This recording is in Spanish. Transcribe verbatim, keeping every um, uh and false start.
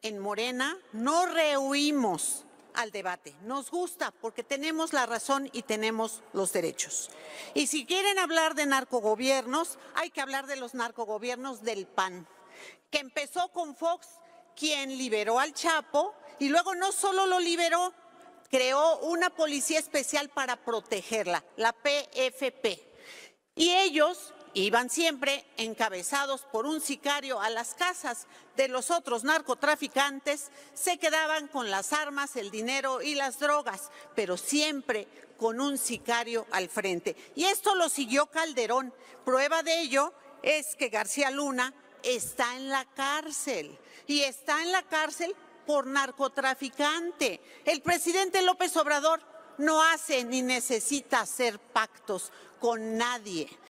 en Morena no rehuimos al debate. Nos gusta porque tenemos la razón y tenemos los derechos. Y si quieren hablar de narcogobiernos, hay que hablar de los narcogobiernos del P A N, que empezó con Fox, quien liberó al Chapo, y luego no solo lo liberó, creó una policía especial para protegerla, la P F P. Y ellos iban siempre encabezados por un sicario a las casas de los otros narcotraficantes, se quedaban con las armas, el dinero y las drogas, pero siempre con un sicario al frente. Y esto lo siguió Calderón. Prueba de ello es que García Luna está en la cárcel, y está en la cárcel por narcotraficante. El presidente López Obrador no hace ni necesita hacer pactos con nadie.